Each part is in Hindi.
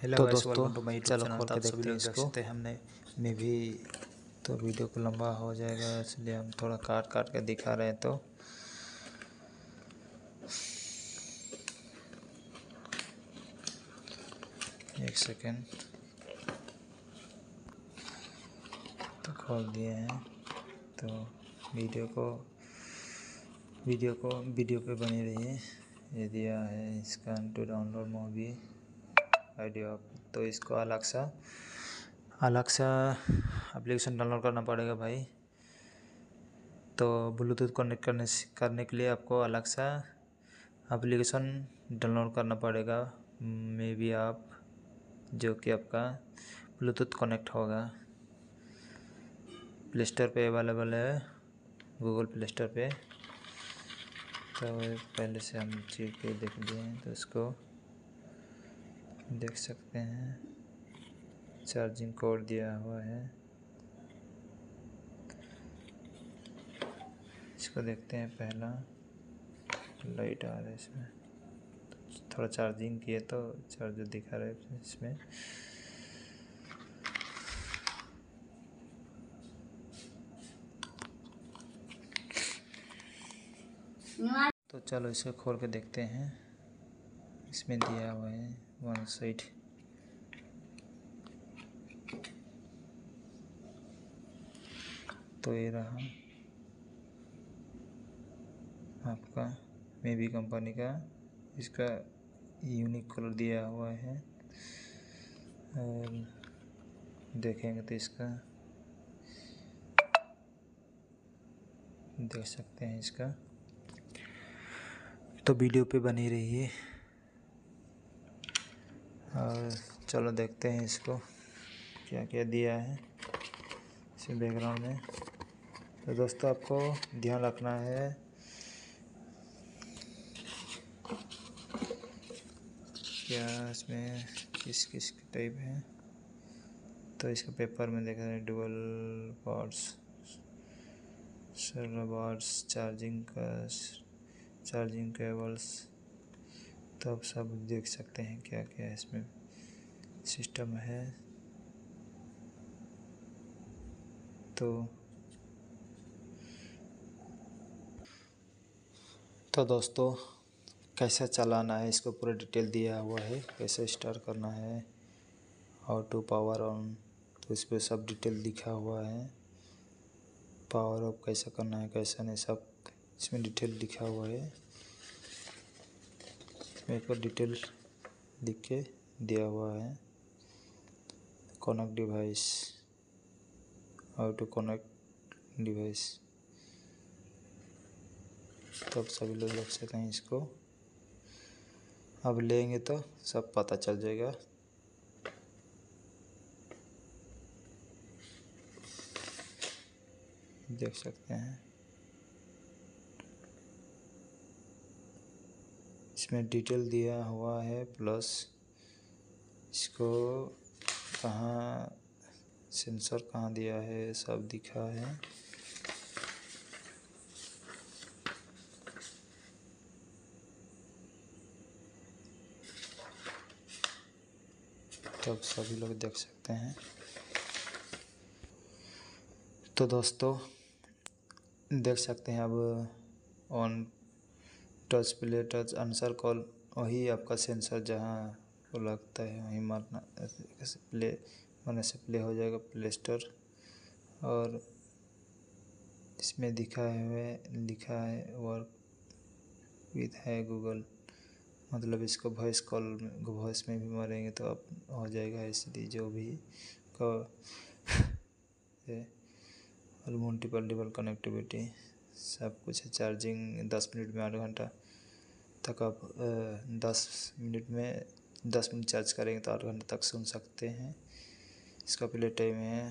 हेलो तो गाइस, दोस्तों वेलकम टू माय यूट्यूब चलो चैनल। खोल तो के आप सभी देखते हैं लोग देख इसको। सकते हैं हमने मैं भी तो वीडियो को लंबा हो जाएगा इसलिए हम थोड़ा काट काट के दिखा रहे हैं। तो एक सेकेंड, तो खोल दिए हैं। तो वीडियो पे बनी रहिए। ये दिया है इसका टू डाउनलोड मूवी आइडिया। तो इसको अलग सा एप्लीकेशन डाउनलोड करना पड़ेगा भाई। तो ब्लूटूथ कनेक्ट करने के लिए आपको अलग सा एप्लीकेशन डाउनलोड करना पड़ेगा। मे बी आप जो कि आपका ब्लूटूथ कनेक्ट होगा। प्ले स्टोर पे अवेलेबल है, गूगल प्ले स्टोर पे। तो पहले से हम चीज़ पे देख लिए हैं तो इसको देख सकते हैं। चार्जिंग कोड दिया हुआ है, इसको देखते हैं। पहला लाइट आ रहा है इसमें, थोड़ा चार्जिंग किए तो चार्जर दिखा रहा है इसमें। तो चलो इसे खोल के देखते हैं। इसमें दिया हुआ है वन साइड। तो ये रहा आपका मे बी कंपनी का। इसका यूनिक कलर दिया हुआ है और देखेंगे तो इसका देख सकते हैं इसका। तो वीडियो पे बनी रहिए और चलो देखते हैं इसको क्या क्या दिया है इस बैकग्राउंड में। तो दोस्तों आपको ध्यान रखना है क्या इसमें किस टाइप है। तो इसका पेपर में देखा है dual parts, server bars, charging cables. तो आप सब देख सकते हैं क्या क्या इसमें सिस्टम है। तो दोस्तों कैसे चलाना है इसको पूरा डिटेल दिया हुआ है, कैसे स्टार्ट करना है, हाउ टू पावर ऑन। तो इस पर सब डिटेल लिखा हुआ है। पावर ऑफ कैसे करना है कैसा नहीं, सब इसमें डिटेल लिखा हुआ है। मेरे को डिटेल लिख के दिया हुआ है। Connect device, how to connect device. तो अब सभी लोग देख सकते हैं इसको। अब लेंगे तो सब पता चल जाएगा। देख सकते हैं इसमें डिटेल दिया हुआ है, प्लस इसको कहाँ सेंसर कहाँ दिया है सब दिखा है। तब सभी लोग देख सकते हैं। तो दोस्तों देख सकते हैं अब on touch play touch answer call, वही आपका सेंसर जहाँ वो लगता है वहीं मारना प्ले होने से प्ले हो जाएगा प्ले स्टोर। और इसमें लिखा है वर्क विद है गूगल, मतलब इसको वॉइस में भी मारेंगे तो अब हो जाएगा। इसलिए जो भी को और मल्टीपल डिवाइस कनेक्टिविटी सब कुछ है। चार्जिंग 10 मिनट में 8 घंटा तक आप 10 मिनट चार्ज करेंगे तो 8 घंटे तक सुन सकते हैं। इसका प्ले टाइम है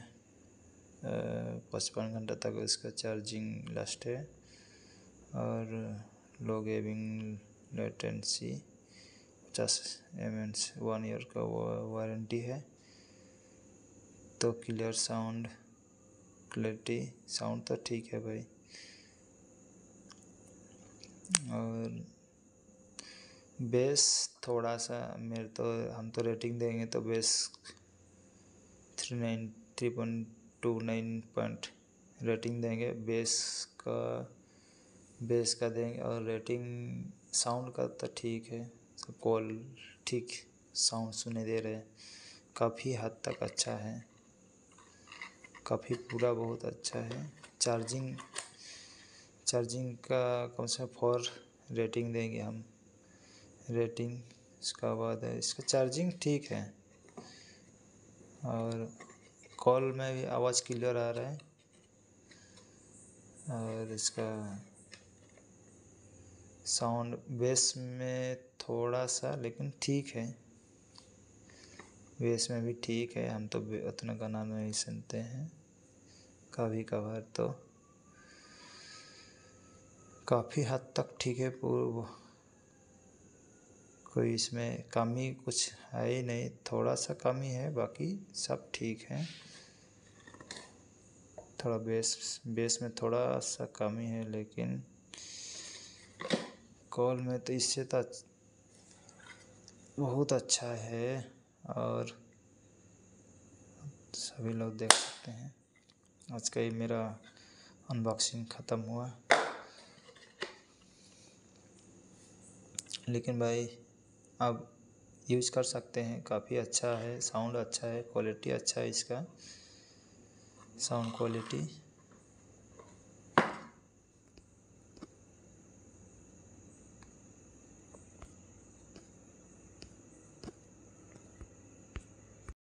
55 घंटा तक इसका चार्जिंग लास्ट है। और low gaming latency 50 mAh 1 year का वारंटी है। तो क्लियर साउंड क्लैरिटी, साउंड तो ठीक है भाई। और बेस थोड़ा सा मेरे तो हम तो रेटिंग देंगे तो बेस 3.29 पॉइंट रेटिंग देंगे बेस का देंगे। और रेटिंग साउंड का तो ठीक है, सब कॉल ठीक साउंड सुने दे रहे हैं, काफ़ी हद तक अच्छा है, काफ़ी पूरा बहुत अच्छा है। चार्जिंग का कम से कम 4 रेटिंग देंगे हम रेटिंग। इसका बाद है इसका चार्जिंग ठीक है, और कॉल में भी आवाज़ क्लियर आ रहा है, और इसका साउंड बेस में थोड़ा सा लेकिन ठीक है, बेस में भी ठीक है। हम तो उतना गाना नहीं सुनते हैं, कभी कभार तो काफ़ी हद तक ठीक है। कोई इसमें कमी कुछ है ही नहीं, थोड़ा सा कमी है, बाकी सब ठीक है। थोड़ा बेस में थोड़ा सा कमी है, लेकिन कॉल में तो इससे तो बहुत अच्छा है। और सभी लोग देख सकते हैं। आज का ही मेरा अनबॉक्सिंग ख़त्म हुआ, लेकिन भाई आप यूज़ कर सकते हैं, काफ़ी अच्छा है, साउंड अच्छा है, क्वालिटी अच्छा है इसका साउंड क्वालिटी।